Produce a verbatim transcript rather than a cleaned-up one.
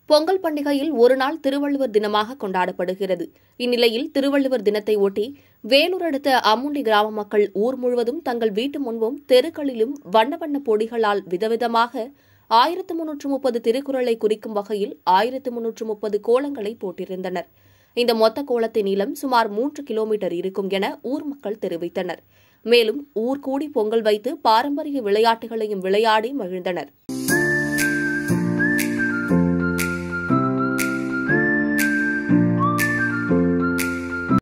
பொங்கல் பண்டிகையில் ஒருநாள் திருவள்ளுவர் தினமாக கொண்டாடப்படுகிறது. இந்நிலையில் திருவள்ளுவர் தினத்தை ஒட்டி வேலூர் அடுத்த அம்முண்டி கிராம மக்கள் ஊர் முழுவதும் தங்கள் வீட்டு முன்பும் தெருக்களிலும் வண்ண வண்ண பொடிகளால் விதவிதமாக ஆயிரத்து முன்னூற்று முப்பது திருக்குறளை குறிக்கும் வகையில் ஆயிரத்து முன்னூற்று முப்பது கோலங்களை போட்டிருந்தனர். இந்த மொத்த கோலத்தின் நீளம் சுமார் மூன்று கிலோமீட்டர் இருக்கும் என ஊர் மக்கள் தெரிவித்தனர். மேலும் ஊர் கூடி பொங்கல் வைத்து பாரம்பரிய விளையாட்டுகளையும் விளையாடி மகிழ்ந்தனர்.